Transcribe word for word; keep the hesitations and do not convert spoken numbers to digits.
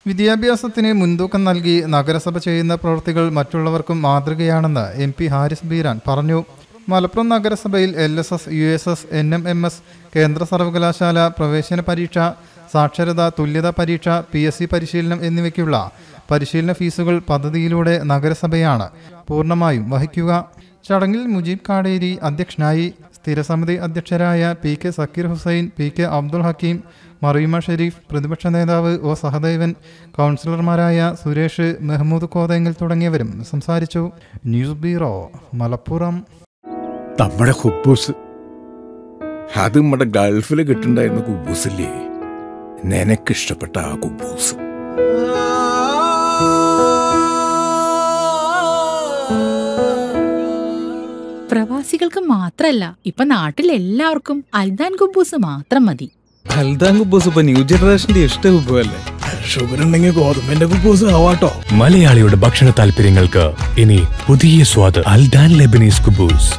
വിദ്യാഭ്യാസത്തിന് മുൻതൂക്കം നൽകി നഗരസഭ ചെയ്യുന്ന പ്രവൃത്തികൾ മറ്റുള്ളവർക്കും മാതൃകയാണെന്ന് എം പി ഹാരിസ് ബീരാൻ പറഞ്ഞു. മലപ്പുറം നഗരസഭയിൽ L S S, U S S, N M M S, കേന്ദ്ര സർവകലാശാല പ്രവേശന പരീക്ഷ, സാക്ഷരത തുല്യതാ പരീക്ഷ, പി എസ് സി പരിശീലനം എന്നിവയ്ക്കുള്ള പരിശീലന ഫീസുകൾ പദ്ധതിയിലൂടെ നഗരസഭയാണ് പൂർണ്ണമായും വഹിക്കുക. ചടങ്ങിൽ മുജീബ് കാടേരി അധ്യക്ഷനായി. സ്ഥിരസമിതി അധ്യക്ഷരായ P K Zakir Hussain, P K Abdul Hakeem, Mariyama Sharif, പ്രതിപക്ഷ നേതാവ് ഒ സഹദേവൻ, കൗൺസിലർമാരായ സുരേഷ്, മെഹ്മൂദ് കോതേങ്ങൽ തുടങ്ങിയവരും സംസാരിച്ചു. News bureau, Malappuram. നമ്മുടെ കുബൂസ് അത് നമ്മുടെ ഗൾഫിൽ കിട്ടുണ്ടായിരുന്ന കുബൂസില്ലേ, നിനക്കിഷ്ടപ്പെട്ട ആ കുബൂസ്. പ്രവാസികൾക്ക് മാത്രല്ല, ഇപ്പൊ നാട്ടിൽ എല്ലാവർക്കും അൽദാൻ കുബൂസ് മാത്രം മതി. അൽദാൻ കുബൂസ് ഇപ്പൊ ന്യൂ ജനറേഷന്റെ ഇഷ്ട കുബുവല്ലേ. ഷുഗർ ഉണ്ടെങ്കിൽ ഗോതമ്പിന്റെ കുബൂസ് ആവാട്ടോ. മലയാളിയുടെ ഭക്ഷണ താല്പര്യങ്ങൾക്ക് ഇനി പുതിയ സ്വാദ്. അൽദാൻ ലെബനീസ് കുബൂസ്.